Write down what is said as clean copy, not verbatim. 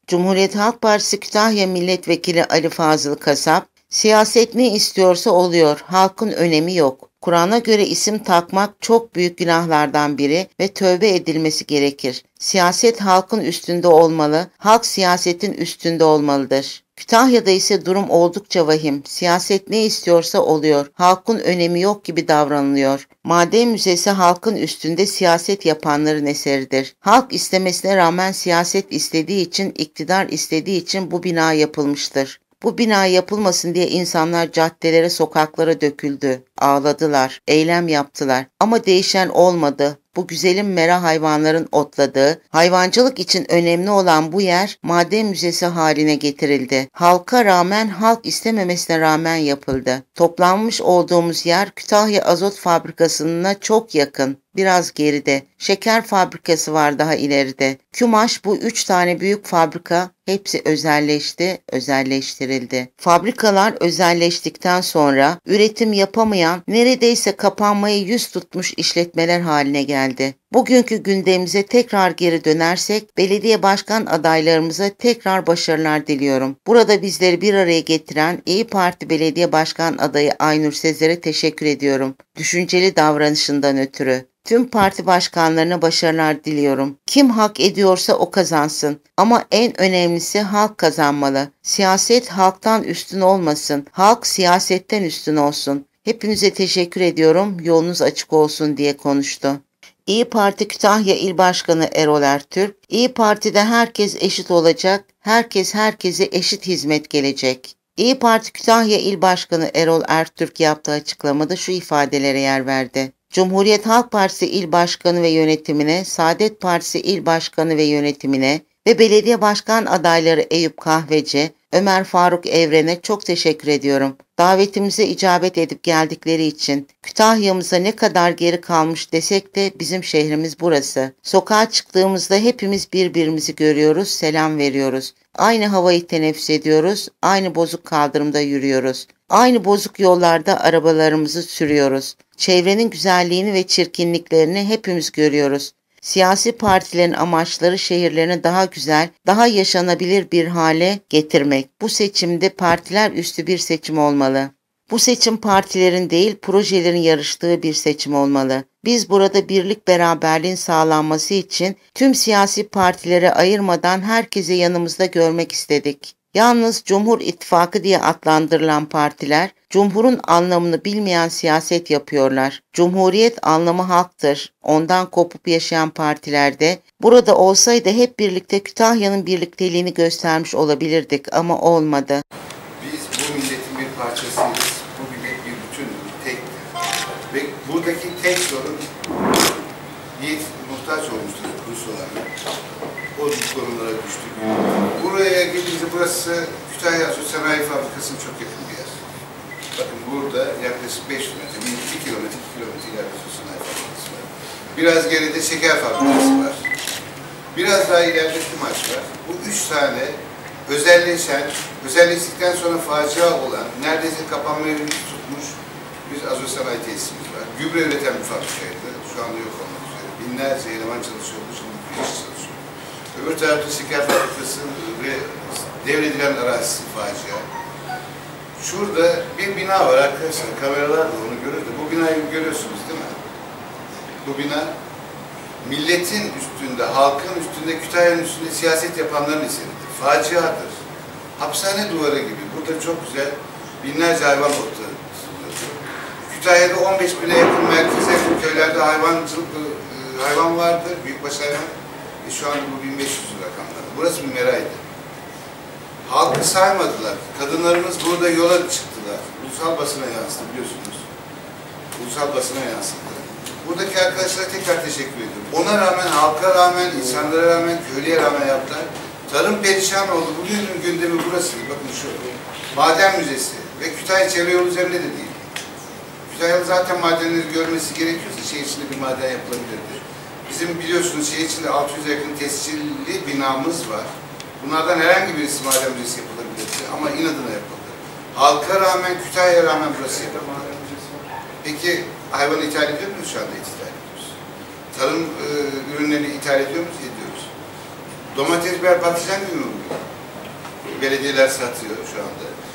Cumhuriyet Halk Partisi Kütahya Milletvekili Ali Fazıl Kasap, siyaset ne istiyorsa oluyor, halkın önemi yok. Kur'an'a göre isim takmak çok büyük günahlardan biri ve tövbe edilmesi gerekir. Siyaset halkın üstünde olmalı, halk siyasetin üstünde olmalıdır. Kütahya'da ise durum oldukça vahim. Siyaset ne istiyorsa oluyor, halkın önemi yok gibi davranılıyor. Maden Müzesi halkın üstünde siyaset yapanların eseridir. Halk istemesine rağmen siyaset istediği için, iktidar istediği için bu bina yapılmıştır. Bu bina yapılmasın diye insanlar caddelere, sokaklara döküldü, ağladılar, eylem yaptılar. Ama değişen olmadı. Bu güzelim mera hayvanların otladığı, hayvancılık için önemli olan bu yer maden müzesi haline getirildi. Halka rağmen, halk istememesine rağmen yapıldı. Toplanmış olduğumuz yer Kütahya Azot Fabrikası'na çok yakın. Biraz geride. Şeker fabrikası var daha ileride. Kümaş bu 3 tane büyük fabrika hepsi özelleşti, özelleştirildi. Fabrikalar özelleştikten sonra üretim yapamayan, neredeyse kapanmaya yüz tutmuş işletmeler haline geldi. Bugünkü gündemimize tekrar geri dönersek, belediye başkan adaylarımıza tekrar başarılar diliyorum. Burada bizleri bir araya getiren İYİ Parti Belediye Başkan adayı Aynur Sezer'e teşekkür ediyorum. Düşünceli davranışından ötürü. Tüm parti başkanlarına başarılar diliyorum. Kim hak ediyorsa o kazansın. Ama en önemlisi halk kazanmalı. Siyaset halktan üstün olmasın. Halk siyasetten üstün olsun. Hepinize teşekkür ediyorum. Yolunuz açık olsun diye konuştu. İYİ Parti Kütahya İl Başkanı Erol Ertürk, İYİ Parti'de herkes eşit olacak, herkese eşit hizmet gelecek. İYİ Parti Kütahya İl Başkanı Erol Ertürk yaptığı açıklamada şu ifadelere yer verdi. Cumhuriyet Halk Partisi İl Başkanı ve yönetimine, Saadet Partisi İl Başkanı ve yönetimine ve belediye başkan adayları Eyüp Kahveci, Ömer Faruk Evren'e çok teşekkür ediyorum. Davetimize icabet edip geldikleri için. Kütahya'mıza ne kadar geri kalmış desek de bizim şehrimiz burası. Sokağa çıktığımızda hepimiz birbirimizi görüyoruz, selam veriyoruz. Aynı havayı teneffüs ediyoruz, aynı bozuk kaldırımda yürüyoruz. Aynı bozuk yollarda arabalarımızı sürüyoruz. Çevrenin güzelliğini ve çirkinliklerini hepimiz görüyoruz. Siyasi partilerin amaçları şehirlerini daha güzel, daha yaşanabilir bir hale getirmek. Bu seçimde partiler üstü bir seçim olmalı. Bu seçim partilerin değil, projelerin yarıştığı bir seçim olmalı. Biz burada birlik beraberliğin sağlanması için tüm siyasi partilere ayırmadan herkesi yanımızda görmek istedik. Yalnız Cumhur İttifakı diye adlandırılan partiler, Cumhur'un anlamını bilmeyen siyaset yapıyorlar. Cumhuriyet anlamı halktır. Ondan kopup yaşayan partilerde, burada olsaydı hep birlikte Kütahya'nın birlikteliğini göstermiş olabilirdik ama olmadı. Biz bu milletin bir parçasıyız. Bu millet bir bütün, tek. Ve buradaki tek sorun Yiğit muhtaç olmuştur Rus olarak. O sorunlara düştük. Buraya gelince burası Kütahya Azot Sanayi Fabrikası'na çok yakın bir yer. Bakın burada yaklaşık 5 kilometre, 2 kilometre ileride Azot Sanayi Fabrikası var. Biraz geride şeker fabrikası var. Biraz daha ileride Kümaş var. Bu 3 tane özelleştikten sonra facia olan, neredeyse kapanmaya yüz tutmuş bir azot sanayi tesisimiz var. Gübre üreten bir fabrikaydı. Şu anda yok olmak üzere. Binlerce eleman çalışıyordu, şimdi bir kişi çalışıyor. Öbür tarafta şeker fabrikası ve devredilen arazisi facia. Şurada bir bina var arkadaşlar, kameralar da onu görür de. Bu binayı görüyorsunuz değil mi? Bu bina milletin üstünde, halkın üstünde, Kütahya'nın üstünde siyaset yapanların eseridir. Faciadır. Hapishane duvarı gibi. Burada çok güzel binlerce hayvan otları. Kütahya'da 15 bine yakın merkeze, köylerde hayvan vardı, büyükbaş hayvan. Şu anda bu 1500 rakamlar. Burası bir meraydı. Halkı saymadılar. Kadınlarımız burada yola çıktılar. Ulusal basına yansıdı biliyorsunuz. Ulusal basına yansıdı. Buradaki arkadaşlara tekrar teşekkür ediyorum. Ona rağmen, halka rağmen, insanlara rağmen, köylüye rağmen yaptılar. Tarım perişan oldu. Bugünün gündemi burası. Bakın şu. Maden Müzesi ve Kütahya Çevre Yolu üzerinde de değil. Kütahya'nın zaten madenleri görmesi gerekiyorsa şehir içinde bir maden yapılabilirdi. Bizim biliyorsunuz şehir içinde 600'e yakın tescilli binamız var. Bunlardan herhangi birisi maden müzesi yapılabilirdi ama inadına yapıldı. Halka rağmen, Kütahya'ya rağmen burası yapılmadı. Peki hayvanı ithal ediyor muyuz şu anda? İthal ediyoruz. Tarım ürünlerini ithal ediyor muyuz? Ediyoruz. Domates, biber, patlıcan gibi mi bugün? Belediyeler satıyor şu anda.